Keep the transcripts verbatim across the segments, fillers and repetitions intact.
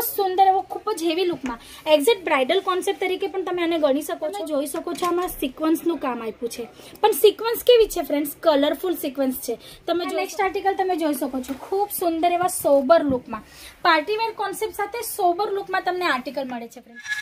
જ સુંદર એવો ખૂબ જ હેવી લુકમાં એક્ઝેક્ટ બ્રાઇડલ કોન્સેપ્ટ તરીકે પણ તમે આને ગણી શકો છો. જોઈ શકો છો આમાં સિક્વન્સનું કામ આપ્યું છે, પણ સિક્વન્સ કેવી છે ફ્રેન્ડ્સ? કલરફુલ સિક્વન્સ છે. તમે નેક્સ્ટ આર્ટિકલ તમે જોઈ શકો છો ખૂબ સુંદર એવા સોબર લુકમાં પાર્ટીવેર કોન્સેપ્ટ સાથે સોબર લુકમાં તમને આર્ટિકલ મળે છે ફ્રેન્ડ્સ.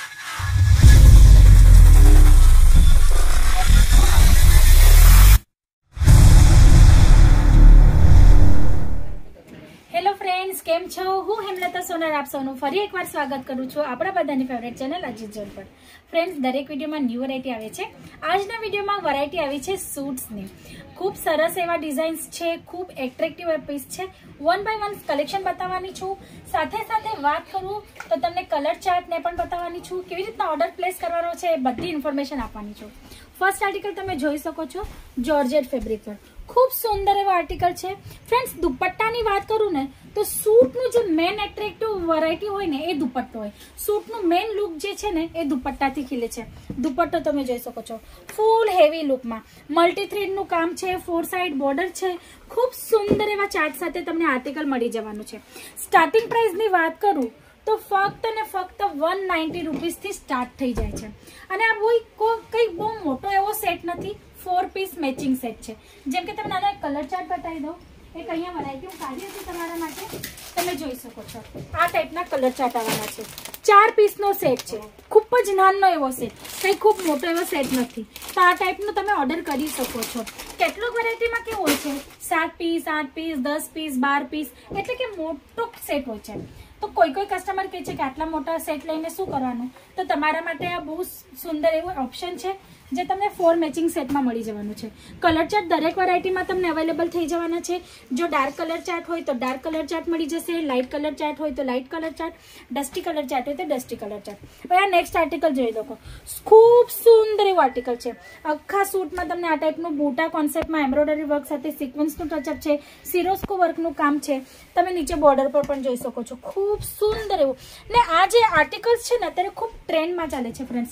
કેમ છો? હું હેમલતા સોનર આપ સૌનું ફરી એકવાર સ્વાગત કરું છું આપણા બધાની ફેવરેટ ચેનલ અજીત ઝોન પર. ફ્રેન્ડ્સ, દરેક વિડીયોમાં ન્યૂ વેરાયટી આવે છે. આજના વિડીયોમાં વેરાયટી આવી છે સૂટ્સની. ખૂબ સરસ એવા ડિઝાઇન્સ છે, ખૂબ એટ્રેક્ટિવ પીસ છે. વન બાય વન કલેક્શન બતાવવાની છું. સાથે સાથે વાત કરું તો તમને કલર ચાર્ટ ને પણ બતાવવાની છું. કેવી રીતના ઓર્ડર પ્લેસ કરવાનો છે એ બધી ઇન્ફોર્મેશન આપવાની છું. ફર્સ્ટ આર્ટિકલ તમે જોઈ શકો છો જોર્જેટ ફેબ્રિક પર. ખૂબ સુંદર એવો આર્ટિકલ છે ફ્રેન્ડ્સ. દુપટ્ટાની વાત કરું ને તો સૂટનું જે મેન એટ્રેક્ટિવ વેરાયટી હોય ને એ દુપટ્ટો હોય. સૂટનું મેન લુક જે છે ને એ દુપટ્ટાથી ખીલે છે. દુપટ્ટો તમે જોઈ શકો છો ફૂલ હેવી લુકમાં મલ્ટી થ્રેડનું કામ છે, ફોર સાઇડ બોર્ડર છે. ખૂબ સુંદર એવા ચાર્ટ સાથે તમને આર્ટિકલ મળી જવાનું છે. સ્ટાર્ટિંગ પ્રાઇસની વાત કરું તો ફક્ત ને ફક્ત વન નાઇન્ટી રૂપીસથી સ્ટાર્ટ થઈ જાય છે. અને આ કોઈ કંઈ બહુ મોટો એવો સેટ નથી, ફોર પીસ મેચિંગ સેટ છે. જેમ કે તમને આનો એક કલર ચાર્ટ બતાવી દઉં. એક અહીંયા વેરાયટી હું કાઢી હતી તમારા માટે, તમે જોઈ શકો છો. આ ટાઈપના કલર ચાર્ટ આવવાના છે. ચાર પીસનો સેટ છે, ખૂબ જ નાનો એવો સેટ, કંઈ ખૂબ મોટો એવો સેટ નથી. તો આ ટાઈપનો તમે ઓર્ડર કરી શકો છો. કેટલોક વેરાયટીમાં કેવું હોય છે સાત પીસ, આઠ પીસ, દસ પીસ, બાર પીસ, એટલે કે મોટો સેટ હોય છે. તો કોઈ કોઈ કસ્ટમર કહે છે કે આટલા મોટા સેટ લઈને શું કરવાનું, તો તમારા માટે આ બહુ સુંદર એવું ઓપ્શન છે જે તમને ફોર મેચિંગ સેટમાં મળી જવાનું છે. કલર ચાર્ટ દરેક વેરાયટીમાં તમને અવેલેબલ થઈ જવાના છે. જો ડાર્ક કલર ચાર્ટ હોય તો ડાર્ક કલર ચાર્ટ મળી જશે, લાઇટ કલર ચાર્ટ હોય તો light colour chart, dusty colour chart હોય તો ડસ્ટી કલર ચાર્ટ. હવે આ નેક્સ્ટ આર્ટિકલ જોઈ લો. ખૂબ સુંદર એવું આર્ટિકલ છે. આખા સૂટમાં તમને આ ટાઈપનું બૂટા કોન્સેપ્ટમાં એમ્બ્રોઇડરી વર્ક સાથે સિક્વન્સનું ટચઅપ છે, સિરોસ્કો વર્કનું કામ છે. તમે નીચે બોર્ડર પર પણ જોઈ શકો છો. ખૂબ સુંદર એવું. ને આ જે આર્ટિકલ્સ છે ને અત્યારે ખૂબ ટ્રેન્ડમાં ચાલે છે ફ્રેન્ડ્સ.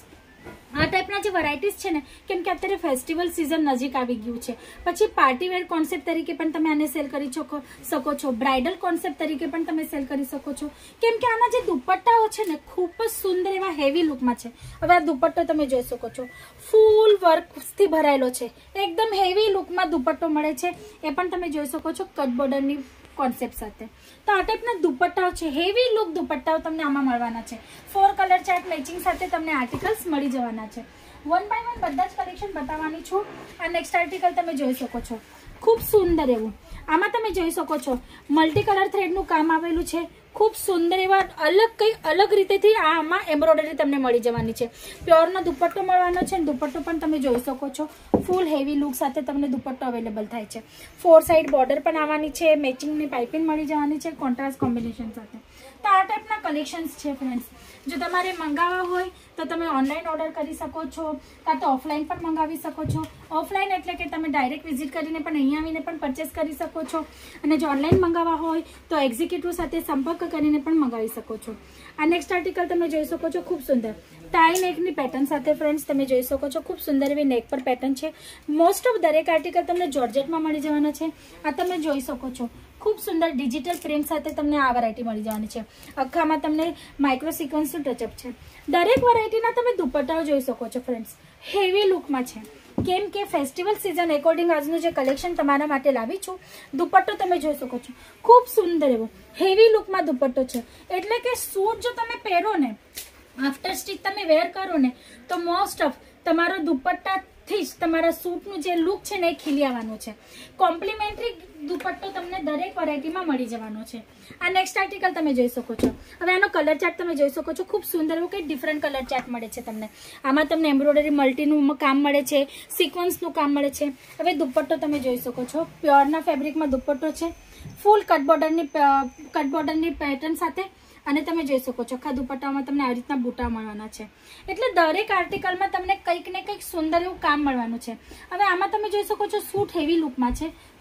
આ ટાઈપના જે વેરાયટીઝ છે ને, કેમ કે અત્યારે ફેસ્ટિવલ સિઝન નજીક આવી ગયું છે. પછી પાર્ટીવેર કોન્સેપ્ટ તરીકે પણ તમે આને સેલ કરી શકો શકો છો. બ્રાઇડલ કોન્સેપ્ટ તરીકે પણ તમે સેલ કરી શકો છો. કેમ કે આના જે દુપટ્ટાઓ છે ને ખૂબ જ સુંદર એવા હેવી લુકમાં છે. હવે આ દુપટ્ટો તમે જોઈ શકો છો ફૂલ વર્કથી ભરાયેલો છે. એકદમ હેવી લુકમાં દુપટ્ટો મળે છે. એ પણ તમે જોઈ શકો છો કટ બોર્ડરની કોન્સેપ્ટ સાથે. તો આ ટાઈપના દુપટ્ટાઓ છે, હેવી લુક દુપટ્ટાઓ તમને આમાં મળવાના છે. ફોર કલર ચાર્ટ મેચિંગ સાથે તમને આર્ટિકલ્સ મળી જવાના છે. વન બાય વન બધા જ કલેક્શન બતાવવાની છું. આ નેક્સ્ટ આર્ટિકલ તમે જોઈ શકો છો ખૂબ સુંદર એવું. આમાં તમે જોઈ શકો છો મલ્ટી કલર થ્રેડનું કામ આવેલું છે. ખૂબ સુંદર એવા અલગ કંઈ અલગ રીતેથી આમાં એમ્બ્રોઇડરી તમને મળી જવાની છે. પ્યોરનો દુપટ્ટો મળવાનો છે. દુપટ્ટો પણ તમે જોઈ શકો છો ફૂલ હેવી લુક સાથે તમને દુપટ્ટો અવેલેબલ થાય છે. ફોર સાઇડ બોર્ડર પણ આવવાની છે, મેચિંગની પાઇપિંગ મળી જવાની છે કોન્ટ્રાસ્ટ કોમ્બિનેશન સાથે. તો આ ટાઈપના કલેક્શન્સ છે ફ્રેન્ડ્સ. જો તમારે મંગાવવા હોય તો તમે ઓનલાઈન ઓર્ડર કરી શકો છો, કાં તો ઓફલાઈન પણ મંગાવી શકો છો. ઓફલાઈન એટલે કે તમે ડાયરેક્ટ વિઝિટ કરીને પણ અહીંયા આવીને પણ પરચેસ કરી શકો છો. અને જો ઓનલાઈન મંગાવવા હોય તો એક્ઝિક્યુટિવ સાથે સંપર્ક કરીને પણ મંગાવી શકો છો. આ નેક્સ્ટ આર્ટિકલ તમે જોઈ શકો છો ખૂબ સુંદર ટાઈ નેકની પેટર્ન સાથે ફ્રેન્ડ્સ. તમે જોઈ શકો છો ખૂબ સુંદર એવી નેક પર પેટર્ન છે. મોસ્ટ ઓફ દરેક આર્ટિકલ તમને જોર્જેટમાં મળી જવાના છે. આ તમે જોઈ શકો છો ખૂબ સુંદર ડિજિટલ પ્રિન્ટ સાથે તમને આ વેરાયટી મળી જવાની છે. આખામાં તમને માઇક્રો સિક્વન્સનું ટચઅપ છે. દરેક વેરાયટીના તમે દુપટ્ટાઓ જોઈ શકો છો ફ્રેન્ડ્સ. હેવી લુકમાં છે. કેમ કે ફેસ્ટિવલ સિઝન એકોર્ડિંગ આજનું જે કલેક્શન તમારા માટે લાવી છું. દુપટ્ટો તમે જોઈ શકો છો ખૂબ સુંદર એવો હેવી લુકમાં દુપટ્ટો છે. એટલે કે સૂટ જો તમે પહેરો ને, આફ્ટર સ્ટિચ તમે વેર કરો ને, તો મોસ્ટ ઓફ તમારો દુપટ્ટાથી જ તમારા સૂટનું જે લુક છે ને એ ખીલી આવવાનું છે. કોમ્પ્લિમેન્ટરી દુપટ્ટો તમને દરેક વેરાયટીમાં મળી જવાનો છે. આ નેક્સ્ટ આર્ટિકલ તમે જોઈ શકો છો. હવે આનો કલર ચાર્ટ તમે જોઈ શકો છો. ખૂબ સુંદર એવું કંઈ ડિફરન્ટ કલર ચાર્ટ મળે છે તમને. આમાં તમને એમ્બ્રોઇડરી મલ્ટીનું કામ મળે છે, સિક્વન્સનું કામ મળે છે. હવે દુપટ્ટો તમે જોઈ શકો છો પ્યોરના ફેબ્રિકમાં દુપટ્ટો છે. ફૂલ કટ બોર્ડરની કટ બોર્ડરની પેટર્ન સાથે. અને તમે જોઈ શકો છો આખા દુપટ્ટામાં તમને આ રીતના બૂટા મળવાના છે. એટલે દરેક આર્ટિકલમાં તમને કંઈક ને કંઈક સુંદર એવું કામ મળવાનું છે. હવે આમાં તમે જોઈ શકો છો સૂટ હેવી લુકમાં છે.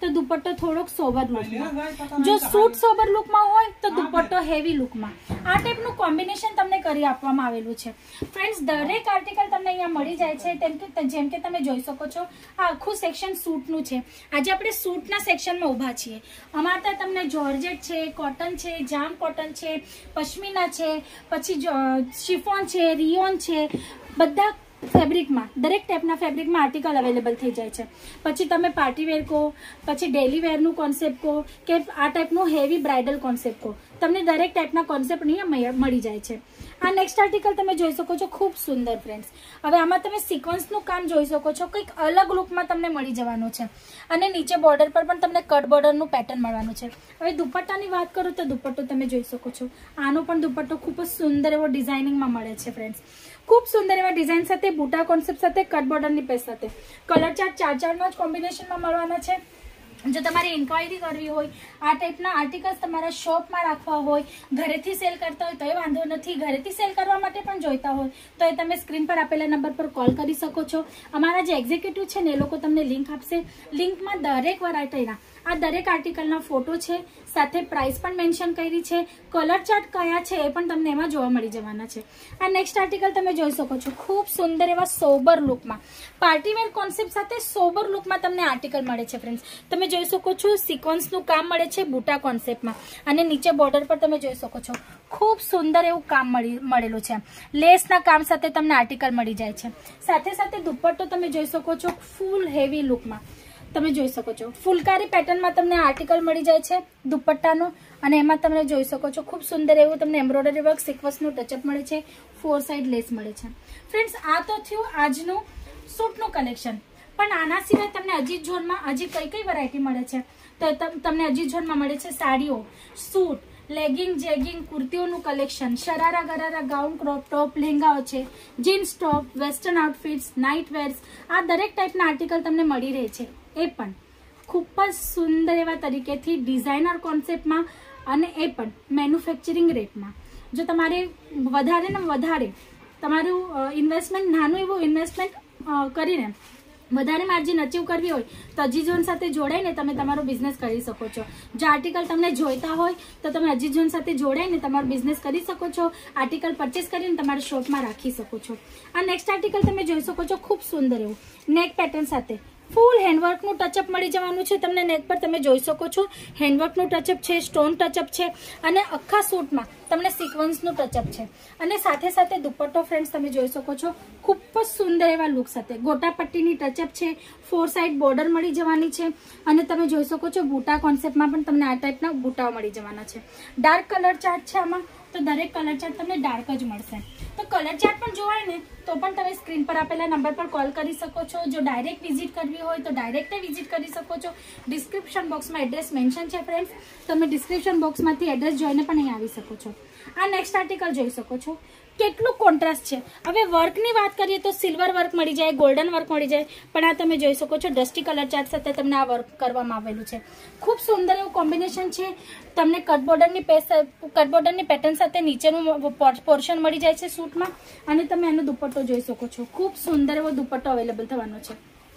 તો દુપટ્ટો થોડોક સોબર લુકમાં, જો સૂટ સોબર લુકમાં હોય તો દુપટ્ટો હેવી લુકમાં. આ ટાઈપનું કોમ્બિનેશન તમને કરી આપવામાં આવેલું છે. ફ્રેન્ડ્સ, દરેક આર્ટિકલ તમને અહીંયા મળી જાય છે. તેમ કે જેમ કે તમે જોઈ શકો છો, આ આખું સેક્શન સૂટનું છે. આજે આપણે સૂટના સેક્શનમાં ઊભા છીએ. અમારા ત્યાં તમને જોર્જેટ છે, કોટન છે, જામ કોટન છે, પશ્મિના છે, પછી શિફોન છે, રિયોન છે, બધા ફેબ્રિકમાં, દરેક ટાઈપના ફેબ્રિકમાં આર્ટિકલ અવેલેબલ થઈ જાય છે. પછી તમે પાર્ટી વેર કહો, પછી ડેલી વેરનું કોન્સેપ્ટ કહો, કે આ ટાઈપનું હેવી બ્રાઇડલ કોન્સેપ્ટ કહો, તમને દરેક ટાઈપના કોન્સેપ્ટ અહીંયા મળી જાય છે. આ નેક્સ્ટ આર્ટિકલ તમે જોઈ શકો છો, ખૂબ સુંદર ફ્રેન્ડ્સ. હવે આમાં તમે સિક્વન્સનું કામ જોઈ શકો છો, કંઈક અલગ લુકમાં તમને મળી જવાનું છે. અને નીચે બોર્ડર પર પણ તમને કટ બોર્ડરનું પેટર્ન મળવાનું છે. હવે દુપટ્ટાની વાત કરું તો દુપટ્ટો તમે જોઈ શકો છો, આનો પણ દુપટ્ટો ખૂબ જ સુંદર એવો ડિઝાઇનિંગમાં મળે છે ફ્રેન્ડ્સ. ખૂબ સુંદર એવા ડિઝાઇન સાથે, બુટા કોન્સેપ્ટ સાથે, કટ બોર્ડરની પેસ્ટ સાથે, કલર ચાર્ટ ચાર ચારના જ કોમ્બિનેશનમાં મળવાના છે. જો તમારે ઇન્ક્વાયરી કરવી હોય, આ ટાઈપના આર્ટિકલ્સ તમારા શોપમાં રાખવા હોય, ઘરેથી સેલ કરતા હોય તો એ વાંધો નથી, ઘરેથી સેલ કરવા માટે પણ જોઈતા હોય તો એ તમે સ્ક્રીન પર આપેલા નંબર પર કોલ કરી શકો છો. અમારા જે એક્ઝિક્યુટિવ છે ને એ લોકો તમને લિંક આપશે. લિંકમાં દરેક વેરાયટીના આ દરેક આર્ટિકલના ફોટો છે, સાથે પ્રાઇસ પણ મેન્શન કરી છે, કલર ચાર્ટ કયા છે એ પણ તમને એમાં જોવા મળી જવાના છે. આ નેક્સ્ટ આર્ટિકલ તમે જોઈ શકો છો, ખૂબ સુંદર એવા સોબર લુકમાં, પાર્ટીવેર કોન્સેપ્ટ સાથે સોબર લુકમાં તમને આર્ટિકલ મળે છે ફ્રેન્ડ્સ. તમે જોઈ શકો છો, સિક્વન્સનું કામ મળે છે બુટા કોન્સેપ્ટમાં, અને નીચે બોર્ડર પર તમે જોઈ શકો છો, ખૂબ સુંદર એવું કામ મળી મળેલું છે. લેસના કામ સાથે તમને આર્ટિકલ મળી જાય છે. સાથે સાથે દુપટ્ટો તમે જોઈ શકો છો, ફૂલ હેવી લુકમાં તમે જોઈ શકો છો, ફુલકારી પેટર્નમાં તમને આર્ટિકલ મળી જાય છે દુપટ્ટાનો. અને એમાં તમે જોઈ શકો છો, ખૂબ સુંદર એવું તમને એમ્બ્રોઇડરી વર્ક, સિક્વન્સનું ટચઅપ મળે છે, ફોર સાઇડ લેસ મળે છે. ફ્રેન્ડ્સ, આ તો થયું આજનું સૂટનું કલેક્શન. પણ આના સિવાય તમને અજીત ઝોનમાં હજી કઈ કઈ વેરાયટી મળે છે તો તમને અજીત ઝોનમાં મળે છે સાડીઓ, સૂટ, લેગિંગ, જેગિંગ, કુર્તીઓનું collection, sharara gharara, gown, crop top, લહેંગાઓ છે, jeans top, western outfits, night wears, આ દરેક ટાઈપના આર્ટિકલ તમને મળી રહે છે. એ પણ ખૂબ જ સુંદર એવા તરીકેથી ડિઝાઇનર કોન્સેપ્ટમાં, અને એ પણ મેન્યુફેક્ચરિંગ રેટમાં. જો તમારે વધારે ને વધારે તમારું ઇન્વેસ્ટમેન્ટ, નાનું એવું ઇન્વેસ્ટમેન્ટ કરીને વધારે માર્જિન અચીવ કરવી હોય તો અજીત ઝોન સાથે જોડાઈને તમે તમારો બિઝનેસ કરી શકો છો. જો આર્ટિકલ તમને જોઈતા હોય તો તમે અજીત ઝોન સાથે જોડાઈને તમારો બિઝનેસ કરી શકો છો. આર્ટિકલ પરચેસ કરીને તમારા શોપમાં રાખી શકો છો. આ નેક્સ્ટ આર્ટિકલ તમે જોઈ શકો છો, ખૂબ સુંદર એવું નેક પેટર્ન સાથે ફૂલ હેન્ડવર્કનું ટચઅપ મળી જવાનું છે તમને. નેક પર તમે જોઈ શકો છો, હેન્ડવર્કનું ટચઅપ છે, સ્ટોન ટચઅપ છે, અને આખા સૂટમાં તમને સિક્વન્સનું ટચઅપ છે. અને સાથે સાથે દુપટ્ટો ફ્રેન્ડ્સ તમે જોઈ શકો છો, ખૂબ જ સુંદર એવા લુક સાથે ગોટા પટ્ટીની ટચઅપ છે, ફોર સાઇડ બોર્ડર મળી જવાની છે. અને તમે જોઈ શકો છો, બુટા કોન્સેપ્ટમાં પણ તમને આ ટાઈપના બુટાઓ મળી જવાના છે. ડાર્ક કલર ચાર્ટ છે આમાં, તો દરેક કલર ચાર્ટ તમને ડાર્ક જ મળશે. તો કલર ચાર્ટ પણ જોવાય ને તો પણ તમે સ્ક્રીન પર આપેલા નંબર પર કોલ કરી શકો છો. જો ડાયરેક્ટ વિઝિટ કરવી હોય તો ડાયરેક્ટ વિઝિટ કરી શકો છો. ડિસ્ક્રિપ્શન બોક્સમાં એડ્રેસ મેન્શન છે ફ્રેન્ડ્સ, તમે ડિસ્ક્રિપ્શન બોક્સમાંથી એડ્રેસ જોઈને પણ અહીં આવી શકો છો. આ નેક્સ્ટ આર્ટિકલ જોઈ શકો છો, કેટલું કોન્ટ્રાસ્ટ છે. હવે વર્કની વાત કરીએ તો સિલ્વર વર્ક મળી જાય, ગોલ્ડન વર્ક મળી જાય, પણ આ તમે જોઈ શકો છો ડસ્ટી કલર ચાર્ટ સાથે તમને આ વર્ક કરવામાં આવેલું છે. ખૂબ સુંદર એવું કોમ્બિનેશન છે. તમને કટબોર્ડરની કટબોર્ડરની પેટર્ન સાથે નીચેનું પોર્શન મળી જાય છે સૂટમાં. અને તમે એનો દુપટ્ટો જોઈ શકો છો, ખૂબ સુંદર એવો દુપટ્ટો અવેલેબલ થવાનો છે,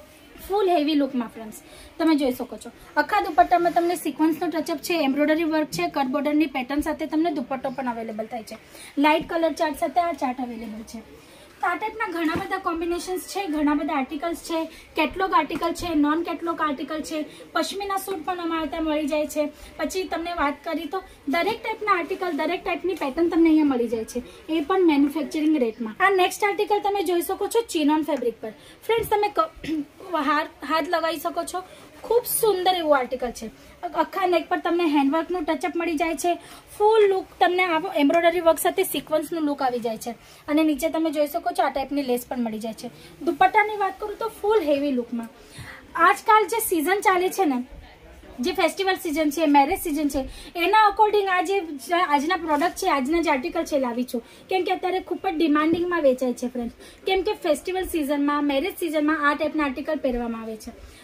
ફૂલ હેવી લુકમાં ફ્રેન્ડ્સ તમે જોઈ શકો છો. આખા દુપટ્ટામાં તમને સિક્વન્સનો ટચઅપ છે, એમ્બ્રોઇડરી વર્ક છે, કટ બોર્ડરની પેટર્ન સાથે તમને દુપટ્ટો પણ અવેલેબલ થાય છે. લાઇટ કલર ચાર્ટ સાથે આ ચાર્ટ અવેલેબલ છે. તો આ ટાઈપના ઘણા બધા કોમ્બિનેશન્સ છે, ઘણા બધા આર્ટિકલ્સ છે, કેટલોગ આર્ટિકલ છે, નોન કેટલોગ આર્ટિકલ છે, પશ્મિના સૂટ પણ અમારે ત્યાં મળી જાય છે. પછી તમને વાત કરી તો દરેક ટાઈપના આર્ટિકલ, દરેક ટાઈપની પેટર્ન તમને અહીંયા મળી જાય છે, એ પણ મેન્યુફેક્ચરિંગ રેટમાં. આ નેક્સ્ટ આર્ટિકલ તમે જોઈ શકો છો ચિનોન ફેબ્રિક પર. ફ્રેન્ડ્સ, તમે હાથ હાથ લગાવી શકો છો, ખૂબ સુંદર એવું આર્ટિકલ છે. આખા નેક પર તમને હેન્ડવર્કનું ટચઅપ મળી જાય છે, ફૂલ લુક તમને આવો એમ્બ્રોઇડરી વર્ક સાથે સિક્વન્સનું લુક આવી જાય છે. અને નીચે તમે જોઈ શકો છો આ ટાઈપની લેસ પણ મળી જાય છે. દુપટ્ટાની વાત કરું તો ફૂલ હેવી લુકમાં. આજકાલ જે સિઝન ચાલે છે ને, જે ફેસ્ટિવલ સિઝન છે, મેરેજ સિઝન છે, એના અકોર્ડિંગ આ જે આજના પ્રોડક્ટ છે, આજના જે આર્ટિકલ છે લાવી છું, કેમ કે અત્યારે ખૂબ જ ડિમાન્ડિંગમાં વેચાય છે ફ્રેન્ડ્સ. કેમ કે ફેસ્ટિવલ સિઝનમાં, મેરેજ સિઝનમાં આ ટાઈપના આર્ટિકલ પહેરવામાં આવે છે.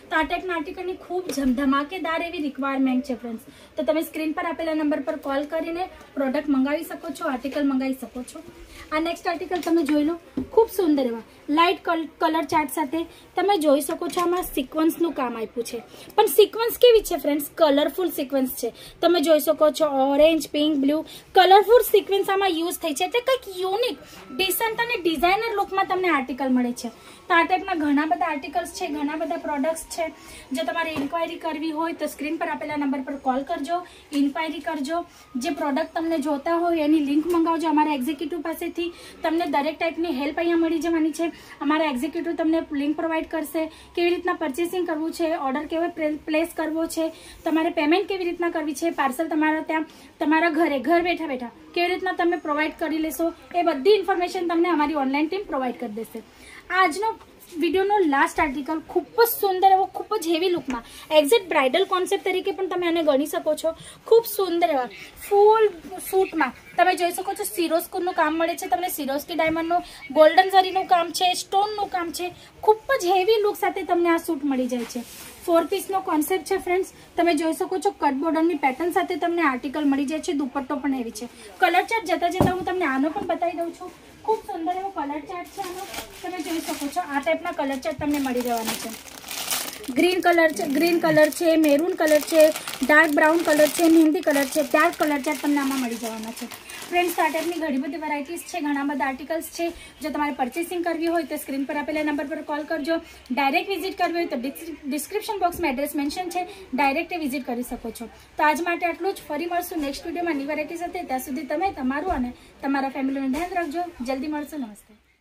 તો આ ટાઈપના આર્ટિકલની ખૂબ ધમાકેદાર એવી રિક્વાયરમેન્ટ છે ફ્રેન્ડ્સ. તો તમે સ્ક્રીન પર આપેલા નંબર પર કોલ કરીને પ્રોડક્ટ મંગાવી શકો છો, આર્ટિકલ મંગાવી શકો છો. આ નેક્સ્ટ આર્ટિકલ તમે જોઈ લો, ખૂબ સુંદર એવા લાઇટ કલર ચાર્ટ સાથે તમે જોઈ શકો છો. આમાં સિક્વન્સનું કામ આપ્યું છે, પણ સિક્વન્સ કેવી છે ફ્રેન્ડ્સ? કલરફુલ સિક્વન્સ છે. તમે જોઈ શકો છો orange, pink, blue colourful sequins આમાં યુઝ થઈ છે. એટલે કંઈક યુનિક, ડિસન્ટ અને ડિઝાઇનર લુકમાં તમને આર્ટિકલ મળે છે. તો આ ટાઈપના ઘણા બધા આર્ટિકલ્સ છે, ઘણા બધા પ્રોડક્ટ્સ છે. જો તમારે ઇન્ક્વાયરી કરવી હોય તો સ્ક્રીન પર આપેલા નંબર પર કોલ કરજો, ઇન્ક્વાયરી કરજો. જે પ્રોડક્ટ તમને જોતા હોય એની લિંક મંગાવજો અમારા એક્ઝિક્યુટિવ પાસેથી. તમને દરેક ટાઈપની હેલ્પ અહીંયા મળી જવાની છે. અમારા એક્ઝિક્યુટિવ તમને લિંક પ્રોવાઈડ કરશે, કેવી રીતના પરચેસિંગ કરવું છે, ઓર્ડર કેવો પ્લેસ કરવો છે, તમારે પેમેન્ટ કેવી રીતના કરવી છે, પાર્સલ તમારા ત્યાં તમારા ઘરે ઘર બેઠા બેઠા કેવી રીતના તમે પ્રોવાઈડ કરી લેશો, એ બધી ઇન્ફોર્મેશન તમને અમારી ઓનલાઈન ટીમ પ્રોવાઈડ કરી દેશે. આજનો વિડીયોનો લાસ્ટ આર્ટિકલ ખૂબ જ સુંદર એવો, ખૂબ જ હેવી લુકમાં, એક્ઝેક્ટ બ્રાઇડલ કોન્સેપ્ટ તરીકે પણ તમે આને ગણી શકો છો. ખૂબ સુંદર એવા ફૂલ સૂટમાં તમે જોઈ શકો છો સિરોસ્કીનું કામ મળે છે તમને. સિરોસ્કી ડાયમંડનું, ગોલ્ડન ઝરીનું કામ છે, સ્ટોનનું કામ છે. ખૂબ જ હેવી લુક સાથે તમને આ સૂટ મળી જાય છે. ફોર પીસનો કોન્સેપ્ટ છે ફ્રેન્ડ્સ. તમે જોઈ શકો છો કટ બોર્ડરની પેટર્ન સાથે તમને આર્ટિકલ મળી જાય છે. દુપટ્ટો પણ હેવી છે. કલર ચાર્ટ જતા જતા હું તમને આનો પણ બતાવી દઉં છું. ખૂબ સુંદર એવો કલર ચાર્ટ છે આનો. તમે જોઈ શકો છો આ ટાઈપના કલર ચાર્ટ તમને મળી જવાનો છે. ગ્રીન કલર છે, ગ્રીન કલર છે, મેરૂન કલર છે, ડાર્ક બ્રાઉન કલર છે, મહેંદી કલર છે. ડાર્ક કલર ચાર્ટ તમને આમાં મળી જવાના છે. ફ્રેન્ડ્સ આ ટાઈપની ઘણી બધી વેરાયટીઝ છે, ઘણા બધા આર્ટિકલ્સ છે. જો તમારે પરચેસિંગ કરવી હોય તો સ્ક્રીન પર આપેલા નંબર પર કોલ કરજો. ડાયરેક્ટ વિઝિટ કરવી હોય તો ડિસ્ક્રિપ્શન બોક્સમાં એડ્રેસ મેન્શન છે, ડાયરેક્ટ વિઝિટ કરી શકો છો. તો આજ માટે આટલું જ. ફરી મળશું નેક્સ્ટ વિડીયોમાં ન્યૂ વેરાયટી સાથે. ત્યાં સુધી તમે તમારું અને તમારા ફેમિલીનું ધ્યાન રાખજો. જલ્દી મળશું. નમસ્તે.